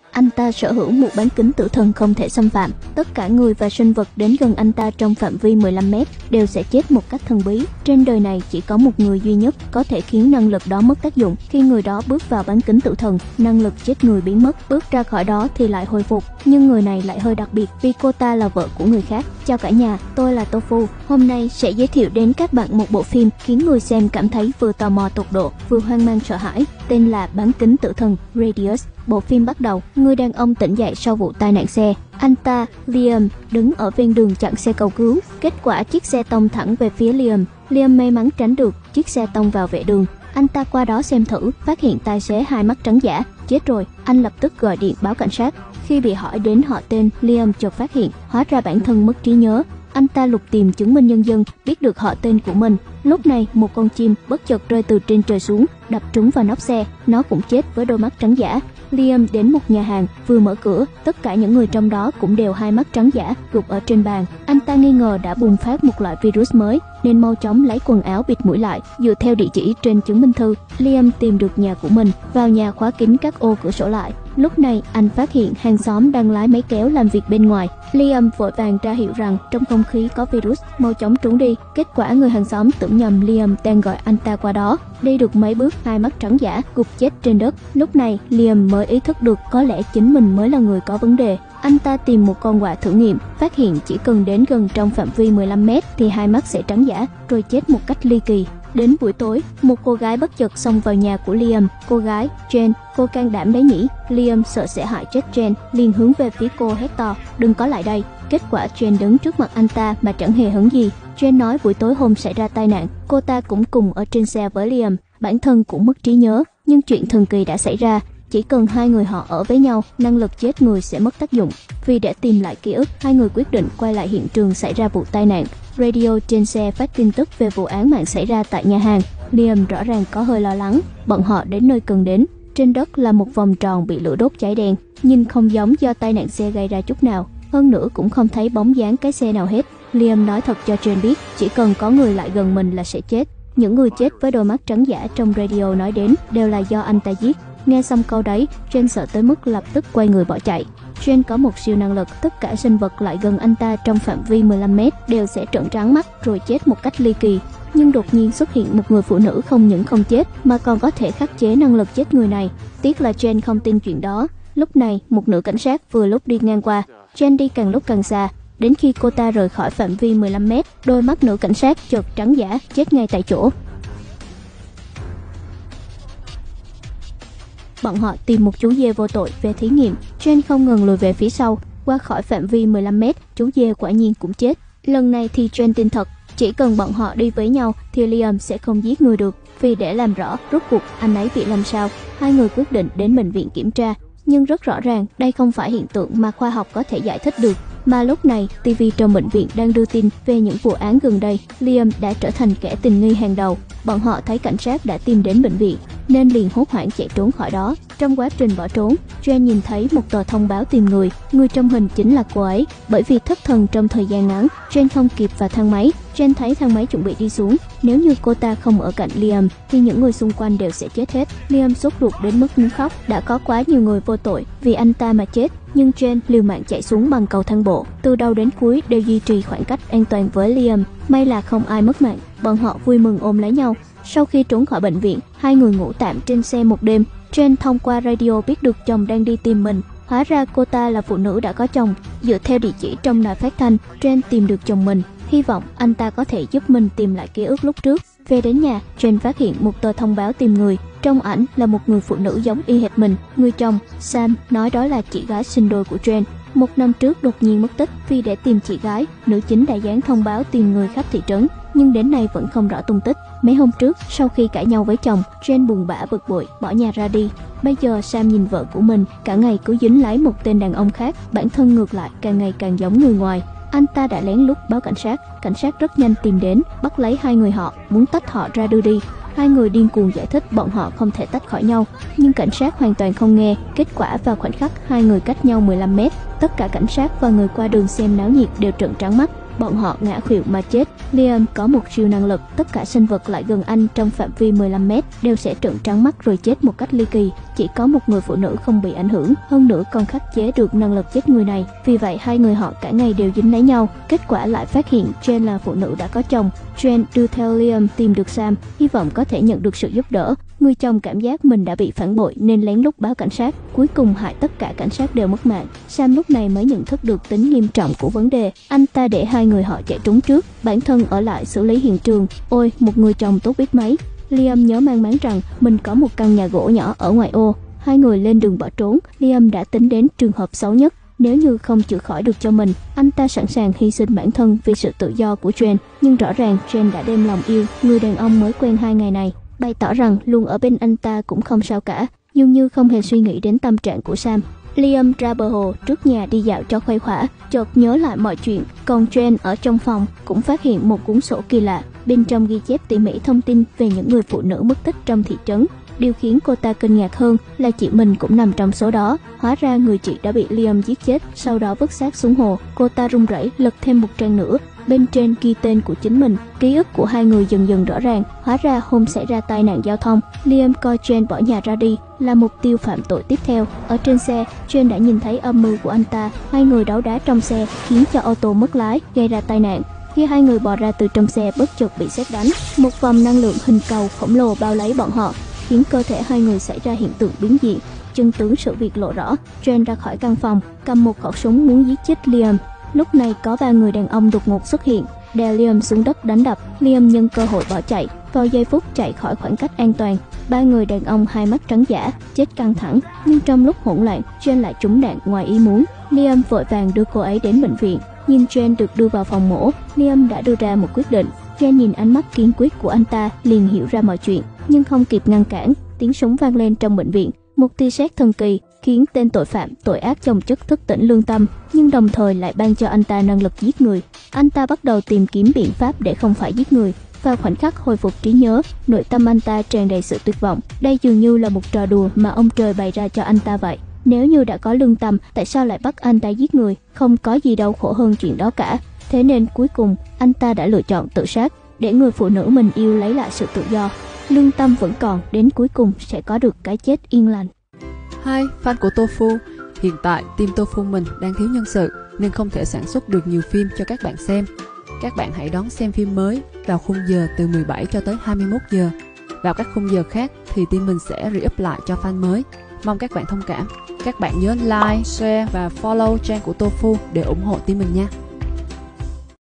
Anh ta sở hữu một bán kính tử thần không thể xâm phạm. Tất cả người và sinh vật đến gần anh ta trong phạm vi 15 mét đều sẽ chết một cách thần bí. Trên đời này chỉ có một người duy nhất có thể khiến năng lực đó mất tác dụng. Khi người đó bước vào bán kính tử thần, năng lực chết người biến mất, bước ra khỏi đó thì lại hồi phục. Nhưng người này lại hơi đặc biệt vì cô ta là vợ của người khác. Chào cả nhà, tôi là Tofu. Hôm nay sẽ giới thiệu đến các bạn một bộ phim khiến người xem cảm thấy vừa tò mò tột độ, vừa hoang mang sợ hãi, tên là Bán kính tử thần Radius. Bộ phim bắt đầu, người đàn ông tỉnh dậy sau vụ tai nạn xe. Anh ta, Liam, đứng ở ven đường chặn xe cầu cứu. Kết quả chiếc xe tông thẳng về phía Liam. Liam may mắn tránh được, chiếc xe tông vào vệ đường. Anh ta qua đó xem thử, phát hiện tài xế hai mắt trắng dã. Chết rồi, anh lập tức gọi điện báo cảnh sát. Khi bị hỏi đến họ tên, Liam chợt phát hiện, hóa ra bản thân mất trí nhớ. Anh ta lục tìm chứng minh nhân dân, biết được họ tên của mình. Lúc này, một con chim bất chợt rơi từ trên trời xuống, đập trúng vào nóc xe. Nó cũng chết với đôi mắt trắng dã. Liam đến một nhà hàng, vừa mở cửa, tất cả những người trong đó cũng đều hai mắt trắng dã, gục ở trên bàn. Anh ta nghi ngờ đã bùng phát một loại virus mới, nên mau chóng lấy quần áo bịt mũi lại. Dựa theo địa chỉ trên chứng minh thư, Liam tìm được nhà của mình, vào nhà khóa kín các ô cửa sổ lại. Lúc này, anh phát hiện hàng xóm đang lái máy kéo làm việc bên ngoài. Liam vội vàng ra hiệu rằng trong không khí có virus, mau chóng trốn đi. Kết quả người hàng xóm tưởng nhầm Liam đang gọi anh ta qua đó. Đi được mấy bước, hai mắt trắng dã, gục chết trên đất. Lúc này, Liam mới ý thức được có lẽ chính mình mới là người có vấn đề. Anh ta tìm một con quạ thử nghiệm, phát hiện chỉ cần đến gần trong phạm vi 15 mét thì hai mắt sẽ trắng dã, rồi chết một cách ly kỳ. Đến buổi tối, một cô gái bất chợt xông vào nhà của Liam. Cô gái, Jane, cô can đảm đấy nhỉ? Liam sợ sẽ hại chết Jane, liền hướng về phía cô hét to, đừng có lại đây. Kết quả Jane đứng trước mặt anh ta mà chẳng hề hấn gì. Jane nói buổi tối hôm xảy ra tai nạn, cô ta cũng cùng ở trên xe với Liam, bản thân cũng mất trí nhớ, nhưng chuyện thần kỳ đã xảy ra. Chỉ cần hai người họ ở với nhau, năng lực chết người sẽ mất tác dụng. Vì để tìm lại ký ức, hai người quyết định quay lại hiện trường xảy ra vụ tai nạn. Radio trên xe phát tin tức về vụ án mạng xảy ra tại nhà hàng. Liam rõ ràng có hơi lo lắng. Bọn họ đến nơi cần đến. Trên đất là một vòng tròn bị lửa đốt cháy đen, nhìn không giống do tai nạn xe gây ra chút nào. Hơn nữa cũng không thấy bóng dáng cái xe nào hết. Liam nói thật cho Jane biết, chỉ cần có người lại gần mình là sẽ chết. Những người chết với đôi mắt trắng dã trong radio nói đến đều là do anh ta giết. Nghe xong câu đấy, Jane sợ tới mức lập tức quay người bỏ chạy. Jane có một siêu năng lực, tất cả sinh vật lại gần anh ta trong phạm vi 15 mét đều sẽ trợn trắng mắt rồi chết một cách ly kỳ. Nhưng đột nhiên xuất hiện một người phụ nữ không những không chết mà còn có thể khắc chế năng lực chết người này. Tiếc là Jane không tin chuyện đó. Lúc này, một nữ cảnh sát vừa lúc đi ngang qua. Jane đi càng lúc càng xa. Đến khi cô ta rời khỏi phạm vi 15 mét, đôi mắt nữ cảnh sát chợt trắng dã, chết ngay tại chỗ. Bọn họ tìm một chú dê vô tội về thí nghiệm. Jane không ngừng lùi về phía sau. Qua khỏi phạm vi 15 mét, chú dê quả nhiên cũng chết. Lần này thì Jane tin thật. Chỉ cần bọn họ đi với nhau thì Liam sẽ không giết người được. Vì để làm rõ rốt cuộc anh ấy bị làm sao, hai người quyết định đến bệnh viện kiểm tra. Nhưng rất rõ ràng đây không phải hiện tượng mà khoa học có thể giải thích được. Mà lúc này, TV trong bệnh viện đang đưa tin về những vụ án gần đây. Liam đã trở thành kẻ tình nghi hàng đầu. Bọn họ thấy cảnh sát đã tìm đến bệnh viện nên liền hốt hoảng chạy trốn khỏi đó. Trong quá trình bỏ trốn, Jane nhìn thấy một tờ thông báo tìm người. Người trong hình chính là cô ấy. Bởi vì thất thần trong thời gian ngắn, Jane không kịp vào thang máy. Jane thấy thang máy chuẩn bị đi xuống. Nếu như cô ta không ở cạnh Liam thì những người xung quanh đều sẽ chết hết. Liam sốt ruột đến mức muốn khóc. Đã có quá nhiều người vô tội vì anh ta mà chết. Nhưng Jane liều mạng chạy xuống bằng cầu thang bộ. Từ đầu đến cuối đều duy trì khoảng cách an toàn với Liam. May là không ai mất mạng. Bọn họ vui mừng ôm lấy nhau. Sau khi trốn khỏi bệnh viện, hai người ngủ tạm trên xe một đêm. Jane thông qua radio biết được chồng đang đi tìm mình. Hóa ra cô ta là phụ nữ đã có chồng. Dựa theo địa chỉ trong đài phát thanh, Jane tìm được chồng mình. Hy vọng anh ta có thể giúp mình tìm lại ký ức lúc trước. Về đến nhà, Jane phát hiện một tờ thông báo tìm người. Trong ảnh là một người phụ nữ giống y hệt mình. Người chồng, Sam, nói đó là chị gái sinh đôi của Jane. Một năm trước đột nhiên mất tích. Vì để tìm chị gái, nữ chính đã dán thông báo tìm người khắp thị trấn, nhưng đến nay vẫn không rõ tung tích. Mấy hôm trước, sau khi cãi nhau với chồng, Jane buồn bã bực bội, bỏ nhà ra đi. Bây giờ Sam nhìn vợ của mình, cả ngày cứ dính lấy một tên đàn ông khác, bản thân ngược lại càng ngày càng giống người ngoài. Anh ta đã lén lút báo cảnh sát rất nhanh tìm đến, bắt lấy hai người họ, muốn tách họ ra đưa đi. Hai người điên cuồng giải thích bọn họ không thể tách khỏi nhau, nhưng cảnh sát hoàn toàn không nghe. Kết quả vào khoảnh khắc hai người cách nhau 15 mét, tất cả cảnh sát và người qua đường xem náo nhiệt đều trợn trắng mắt. bọn họ ngã khuỵu mà chết. Liam có một siêu năng lực, tất cả sinh vật lại gần anh trong phạm vi 15 mét đều sẽ trợn trắng mắt rồi chết một cách ly kỳ. Chỉ có một người phụ nữ không bị ảnh hưởng, hơn nữa còn khắc chế được năng lực chết người này. Vì vậy hai người họ cả ngày đều dính lấy nhau. Kết quả lại phát hiện Jen là phụ nữ đã có chồng. Jen đưa theo Liam tìm được Sam, hy vọng có thể nhận được sự giúp đỡ. Người chồng cảm giác mình đã bị phản bội nên lén lút báo cảnh sát, cuối cùng hại tất cả cảnh sát đều mất mạng. Sam lúc này mới nhận thức được tính nghiêm trọng của vấn đề. Anh ta để hai người họ chạy trốn trước, bản thân ở lại xử lý hiện trường. Ôi, một người chồng tốt biết mấy. Liam nhớ mang máng rằng mình có một căn nhà gỗ nhỏ ở ngoại ô. Hai người lên đường bỏ trốn. Liam đã tính đến trường hợp xấu nhất. Nếu như không chữa khỏi được cho mình, anh ta sẵn sàng hy sinh bản thân vì sự tự do của Jen. Nhưng rõ ràng Jen đã đem lòng yêu người đàn ông mới quen 2 ngày này, bày tỏ rằng luôn ở bên anh ta cũng không sao cả, dường như không hề suy nghĩ đến tâm trạng của Sam. Liam ra bờ hồ trước nhà đi dạo cho khuây khỏa, chợt nhớ lại mọi chuyện. Còn Jen ở trong phòng cũng phát hiện một cuốn sổ kỳ lạ, bên trong ghi chép tỉ mỉ thông tin về những người phụ nữ mất tích trong thị trấn. Điều khiến cô ta kinh ngạc hơn là chị mình cũng nằm trong số đó. Hóa ra người chị đã bị Liam giết chết, sau đó vứt xác xuống hồ. Cô ta run rẩy lật thêm một trang nữa, bên trên ghi tên của chính mình. Ký ức của hai người dần dần rõ ràng. Hóa ra hôm xảy ra tai nạn giao thông, Liam coi Jen bỏ nhà ra đi là mục tiêu phạm tội tiếp theo. Ở trên xe, Jen đã nhìn thấy âm mưu của anh ta. Hai người đấu đá trong xe khiến cho ô tô mất lái, gây ra tai nạn. Khi hai người bò ra từ trong xe, bất chợt bị sét đánh. Một vòng năng lượng hình cầu khổng lồ bao lấy bọn họ, khiến cơ thể hai người xảy ra hiện tượng biến dị. Chân tướng sự việc lộ rõ. Jen ra khỏi căn phòng, cầm một khẩu súng muốn giết chết Liam. Lúc này có 3 người đàn ông đột ngột xuất hiện, đè Liam xuống đất đánh đập. Liam nhân cơ hội bỏ chạy. Vào giây phút chạy khỏi khoảng cách an toàn, 3 người đàn ông hai mắt trắng dã, chết căng thẳng. Nhưng trong lúc hỗn loạn, Jen lại trúng đạn ngoài ý muốn. Liam vội vàng đưa cô ấy đến bệnh viện. Nhìn Jen được đưa vào phòng mổ, Liam đã đưa ra một quyết định. Jen nhìn ánh mắt kiên quyết của anh ta liền hiểu ra mọi chuyện, nhưng không kịp ngăn cản. Tiếng súng vang lên trong bệnh viện, một tia sét thần kỳ khiến tên tội phạm tội ác chồng chất thức tỉnh lương tâm, nhưng đồng thời lại ban cho anh ta năng lực giết người. Anh ta bắt đầu tìm kiếm biện pháp để không phải giết người. Vào khoảnh khắc hồi phục trí nhớ, nội tâm anh ta tràn đầy sự tuyệt vọng. Đây dường như là một trò đùa mà ông trời bày ra cho anh ta vậy. Nếu như đã có lương tâm, tại sao lại bắt anh ta giết người? Không có gì đau khổ hơn chuyện đó cả. Thế nên cuối cùng, anh ta đã lựa chọn tự sát, để người phụ nữ mình yêu lấy lại sự tự do. Lương tâm vẫn còn, đến cuối cùng sẽ có được cái chết yên lành. Hi, fan của Tofu. Hiện tại, team Tofu mình đang thiếu nhân sự nên không thể sản xuất được nhiều phim cho các bạn xem. Các bạn hãy đón xem phim mới vào khung giờ từ 17 cho tới 21 giờ. Vào các khung giờ khác thì team mình sẽ re-up lại cho fan mới. Mong các bạn thông cảm. Các bạn nhớ like, share và follow trang của Tofu để ủng hộ team mình nha.